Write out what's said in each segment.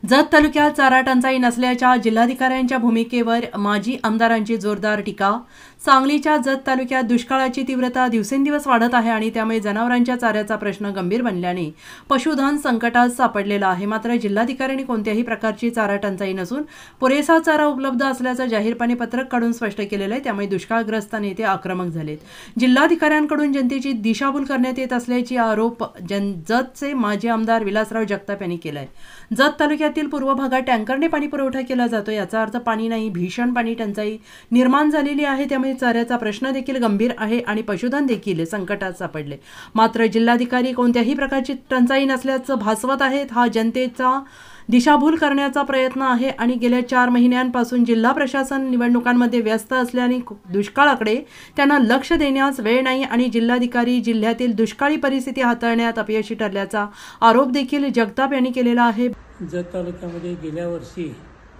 जत तालुक्यात चारा टंचाई नसल्याच्या जिल्हाधिकाऱ्यांच्या भूमिकेवर माजी आमदारांची जोरदार टीका। सांगलीच्या जत तालुक्यात दुष्काळाची तीव्रता दिवसेंदिवस वाढत आहे आणि त्यामुळे जनावरांच्या चाऱ्याचा प्रश्न गंभीर बनल्याने पशुधन संकटात सापडलेला आहे। मात्र जिल्हाधिकाऱ्यांनी कोणत्याही प्रकारची चारा टंचाई नसून पुरेसा चारा उपलब्ध असल्याचं जाहीरपणे पत्रक काढून स्पष्ट केलेलं आहे। त्यामुळे दुष्काळग्रस्त नेते आक्रमक झालेत। जिल्हाधिकाऱ्यांकडून जनतेची दिशाभूल करण्यात येत असल्याची आरोप जतचे माजी आमदार विलासराव जगताप यांनी केलाय। जत तालुक्यातील पूर्व भागात टँकरने पाणी पुरवठा केला जातो, याचा अर्थ पाणी नाही, भीषण पाणी टंचाई निर्माण झालेली आहे। त्यामुळे चाऱ्याचा प्रश्न देखील गंभीर आहे आणि पशुधन देखील संकटात सापडले। मात्र जिल्हाधिकारी कोणत्याही प्रकारची टंचाई नसल्याचं भासवत आहेत। हा जनतेचा दिशाभूल करण्याचा प्रयत्न आहे आणि गेल्या 4 महिन्यांपासून जिल्हा प्रशासन निवडणुकांमध्ये व्यस्त असल्याने दुष्काळाकडे त्यांना लक्ष देण्यास वेळ नाही आणि जिल्हाधिकारी जिल्ह्यातील दुष्काळी परिस्थिती हाताळण्यात अपयशी ठरल्याचा आरोप देखील जगताप यांनी केलेला आहे। जत तालुक्यामध्ये गेल्या वर्षी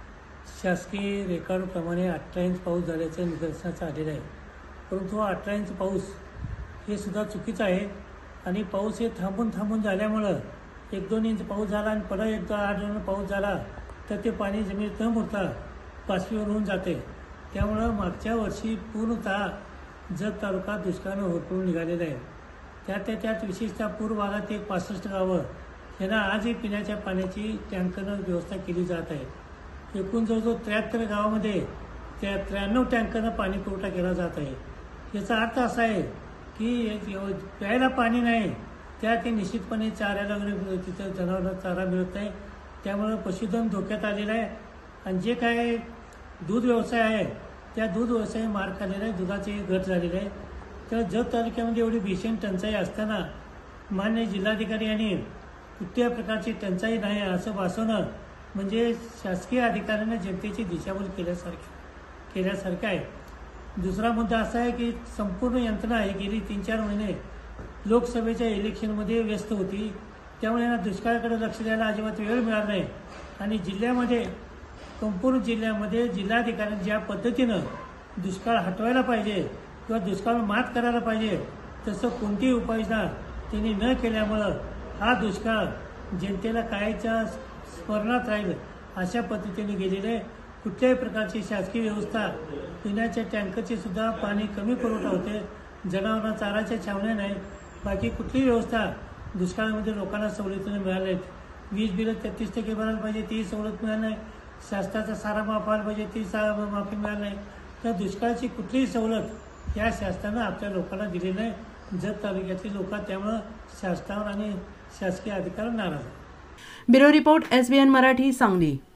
शासकीय रेकॉर्डप्रमाणे 18 इंच पाऊस झाल्याचं निदर्शनास आलेलं आहे। परंतु 18 इंच पाऊस हे सुद्धा चुकीचं आहे आणि पाऊस हे थांबून झाल्यामुळं 1-2 इंच पाऊस झाला आणि परत एकदा 8 इंच पाऊस झाला तर ते पाणी जमिनीत न मुरता बाष्पीभवन होऊन जाते। त्यामुळं मागच्या वर्षी पूर्णतः जत तालुका दुष्काळानं होरपळून निघालेला आहे। त्यात विशेषतः पूर्व भागात 65 गावं यांना आजही पिण्याच्या पाण्याची टँकरनं व्यवस्था केली जात आहे। एकूण जवळजवळ 73 गावामध्ये 93 टँकरनं पाणी पुरवठा केला जात आहे। याचा अर्थ असा आहे की प्यायला पाणी नाही, ते निश्चितपणे चाऱ्याला वगैरे तिथं जनावरांना चारा मिळत नाही, त्यामुळं पशुधन धोक्यात आलेलं आहे आणि जे काय दूध व्यवसाय आहे त्या दूध व्यवसाय मार खाल्लेला आहे, दुधाची घट झालेली आहे। तर जत तालुक्यामध्ये एवढी भीषण टंचाई असताना मान्य जिल्हाधिकारी यांनी कुठल्याही प्रकारची टंचाई नाही असं भासवणं म्हणजे शासकीय अधिकाऱ्यांना जनतेची दिशाभूल केल्यासारखं आहे। दुसरा मुद्दा असा आहे की संपूर्ण यंत्रणा ही गेली 3-4 महिने लोकसभेच्या इलेक्शनमध्ये व्यस्त होती, त्यामुळे यांना दुष्काळाकडे लक्ष द्यायला अजिबात वेळ मिळाला नाही आणि संपूर्ण जिल्ह्यामध्ये जिल्हाधिकाऱ्यांनी ज्या पद्धतीनं दुष्काळ हटवायला पाहिजे किंवा दुष्काळ मात करायला पाहिजे तसं कोणतीही उपाययोजना त्यांनी न केल्यामुळं हा दुष्काळ जनतेला कायच्या स्मरणात राहील अशा पद्धतीने गेलेले आहे। कुठल्याही प्रकारची शासकीय व्यवस्था, पिण्याच्या टँकरचे सुद्धा पाणी कमी पुरवठा होते, जनावरांना चाराच्या छावण्या नाही, बाकी कुठलीही व्यवस्था दुष्काळामध्ये लोकांना सवलतीने मिळाल्या आहेत। वीज बिलं 33% भरायला पाहिजे ती सवलत मिळाली नाही, शासनाचा सारा माफ व्हायला पाहिजे ती माफी मिळाली नाही। तर दुष्काळाची कुठलीही सवलत या शासनानं आपल्या लोकांना दिली नाही। जत तालुक्यातील लोक त्यामुळं शासनावर आणि शासकीय अधिकाऱ्यांवर नाराज आहेत। Bureau report SBN Marathi, Sangli.